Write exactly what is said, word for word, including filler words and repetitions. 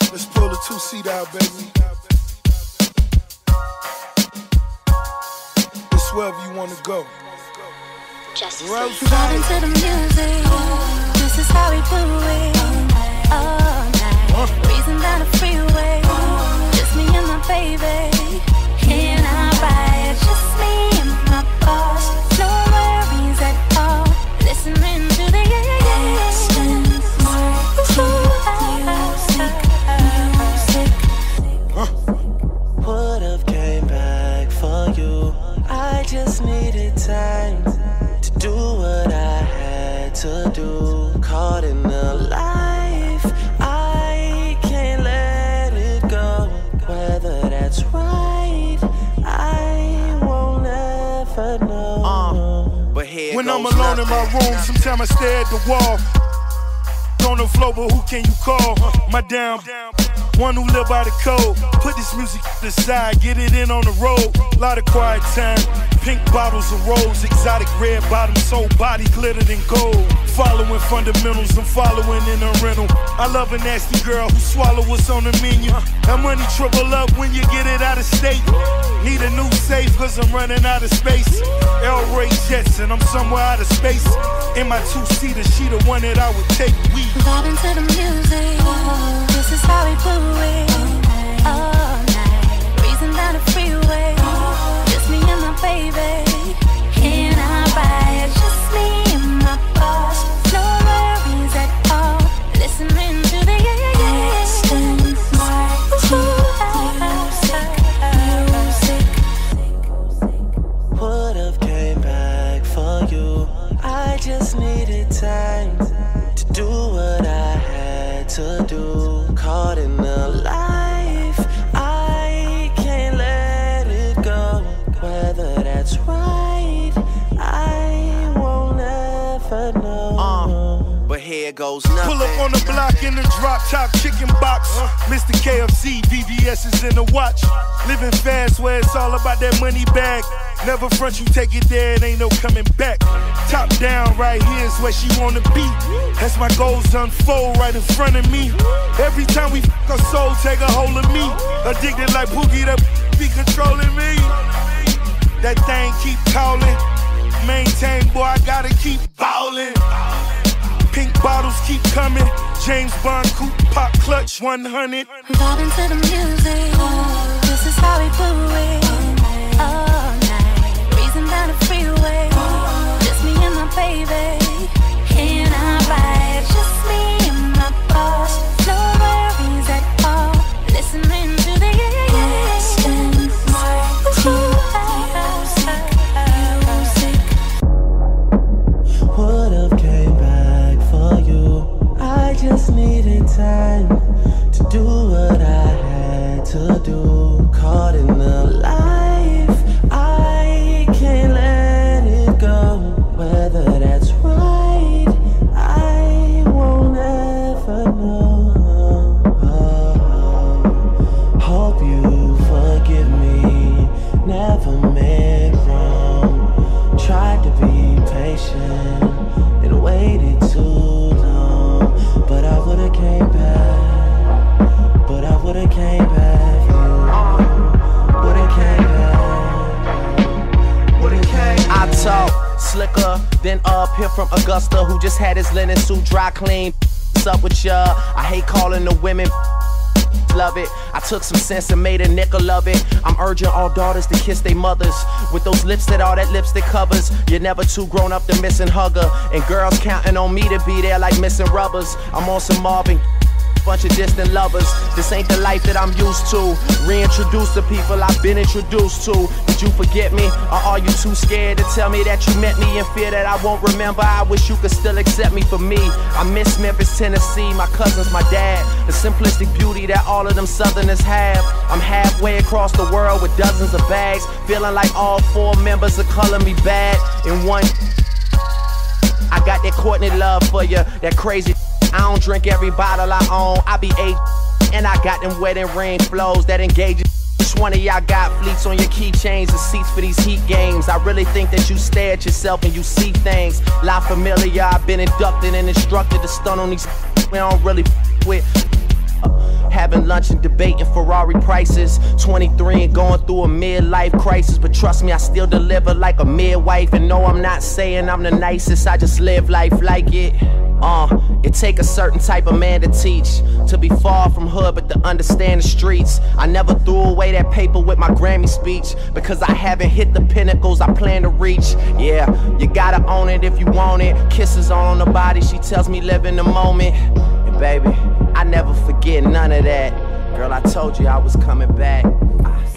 Let's pull the two-seat out, baby. It's wherever you want to go. Jessy. Vibing to the music. This is how we do it. All night. Huh? Breezing down the freeway. Just me and my baby. In our ride. Just me and my boss. No worries at all. Listening to the Aston. Would've came back for you. I just needed time to do what I had to do. Caught in the life, I can't let it go. Whether that's right, I won't ever know. Uh, but here When goes I'm alone nothing. in my room, sometimes I stare at the wall. On the floor, but who can you call? My damn one who live by the code. Put this music aside, get it in on the road. Lot of quiet time, pink bottles of rose, exotic red bottoms, soul body glittered in gold. Following fundamentals, I'm following in a rental. I love a nasty girl who swallow what's on the menu. That money triple up when you get it out of state. Need a new safe cause I'm running out of space. El Ray Jets and I'm somewhere out of space. In my two-seater, she the one that I would take. We Vibing to the music. This is how we do it. All night. Breezing down the freeway. Just me and my baby. In our ride. Just me and my boss. No worries at all. Listening to the Aston. Would've came back for you. I just needed time to do what I had to do. Caught in the life, I can't let it go. Whether that's right, I won't ever know. Uh, but here goes nothing. pull up on the block in the drop top chicken box. Mister K F C, V V S is in the watch. Living fast where it's all about that money bag. Never front, you take it there, it ain't no coming back. Top down, right here is where she wanna be. As my goals unfold right in front of me. Every time we f*** her soul, take a hold of me. Addicted like Pookie, that be controlling me. That thing keep calling. Maintain, boy, I gotta keep ballin'. Pink bottles keep coming. James Bond coupe, pop clutch, one hundred. Vibing to the music. This is how we do it. All night. Breezing down the freeway. Just me and my baby. In our ride. Just me and my boss. No worries at all. Listening to the Aston. Would've came back for you. I just needed time to do what I had to do. Caught in the life, I can't let it go. Whether that's right, I won't ever know. Hope you forgive me. Never meant wrong. Tried to be patient and waited too long. But I would've came back. But I would've came back for you. Would've came back. Would've came I back. talk slicker than up here from Augusta, who just had his linen suit dry clean. What's up with ya? I hate calling the women. Love it. I took some sense and made a nickel of it. I'm urging all daughters to kiss their mothers with those lips that all that lipstick covers. You're never too grown up to miss and hugger. And girls counting on me to be there like missing rubbers. I'm on some Marvin. Bunch of distant lovers. This ain't the life that I'm used to. Reintroduce the people I've been introduced to. Did you forget me? Or are you too scared to tell me that you met me in fear that I won't remember? I wish you could still accept me for me. I miss Memphis, Tennessee, my cousins, my dad. The simplistic beauty that all of them Southerners have. I'm halfway across the world with dozens of bags, feeling like all four members are calling me bad. In one, I got that Courtney love for you, that crazy. I don't drink every bottle I own. I be eight, and I got them wedding ring flows that engages. Each one of y'all got fleets on your keychains and seats for these heat games. I really think that you stare at yourself and you see things. La Familia, I've been inducted and instructed to stun on these we don't really with. having lunch and debating Ferrari prices. Twenty-three and going through a midlife crisis, but trust me, I still deliver like a midwife. And no, I'm not saying I'm the nicest, I just live life like it. Uh, it take a certain type of man to teach, to be far from hood but to understand the streets. I never threw away that paper with my Grammy speech, because I haven't hit the pinnacles I plan to reach. Yeah, you gotta own it if you want it. Kisses all on the body, she tells me live in the moment. And baby, I never forget none of that. Girl, I told you I was coming back. I